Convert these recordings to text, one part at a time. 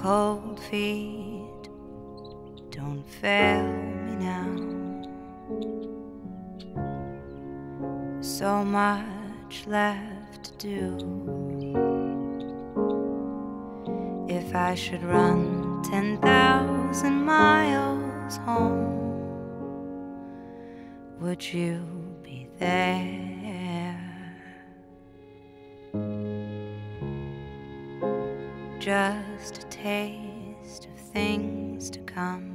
cold feet don't fail me now. So much left to do. If I should run 10,000 miles home, would you be there? Just a taste of things to come.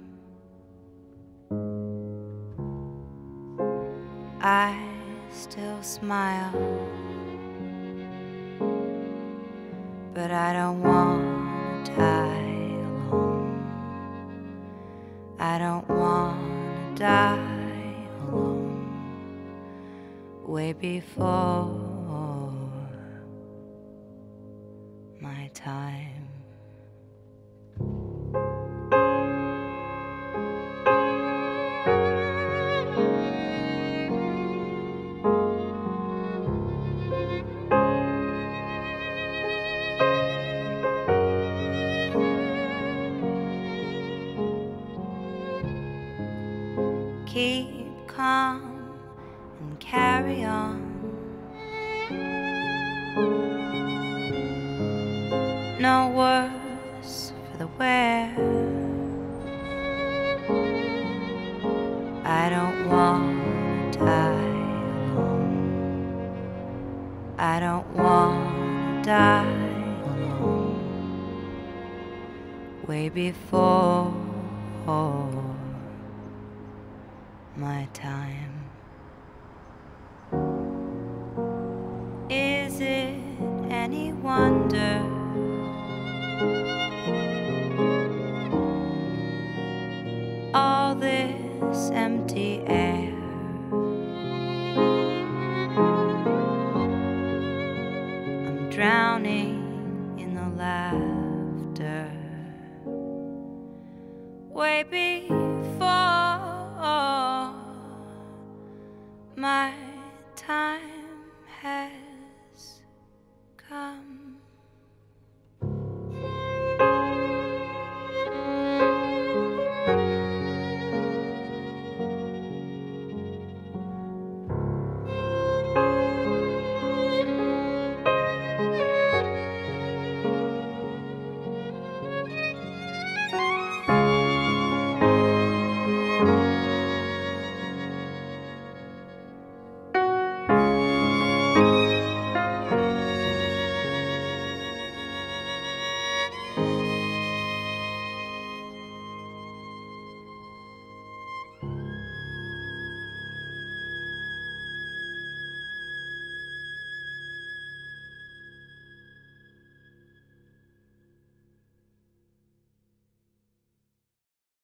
I still smile, but I don't want to die alone. I don't want to die alone. Way before my time. Keep calm and carry on. No worse for the wear. I don't want to die alone. I don't want to die alone. Way before my time. Is it any wonder all this empty air? I'm drowning in the laughter. Way beyond